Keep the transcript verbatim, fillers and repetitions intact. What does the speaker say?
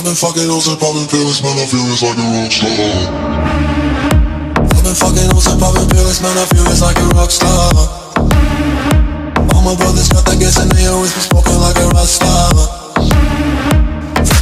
I've been fucking hoes and popping pills, man, I feel it's like a rockstar. I've been fucking hoes and popping pills, man, I feel it's like a rockstar. All my brothers got that gas and they always been smoking like a Rockstar.